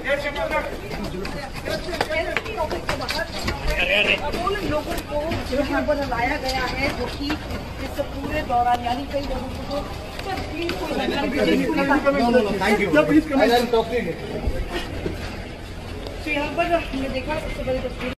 लोगों को यहाँ पर लाया गया है, जो कि इस पूरे दौरान यानी कई लोगों को तो यहाँ पर हमने देखा सबसे बड़ी तस्वीर